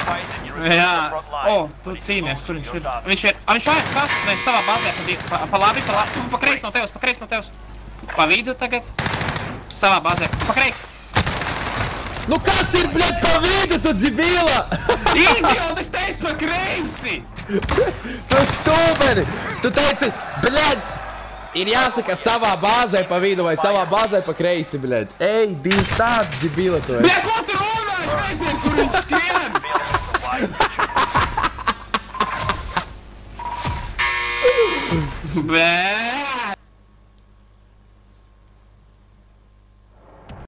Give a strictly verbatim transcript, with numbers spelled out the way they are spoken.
Jā, o, tu cīnies, kur viņš ir? Viņš ir, a, viņš šajā, kā? Nē, viņš tavā bāzē, pa, pa, pa labi, pa labi, pa kreis no tevs, pa kreis no tevs. Pa vidu tagad. Savā bāzē, pa kreis. Nu kas ir, bļet, pa vidu, tu dzibila? Idiot, es teicu pa kreisi! Tu stūberi! Tu teici, bļet, ir jāsaka savā bāzē pa vidu vai savā bāzē pa kreisi, bļet. Ej, divs tāds dzibila tu esi. Bļet, ko tu runā? Es redzēju, kur viņš skrien! Bļet!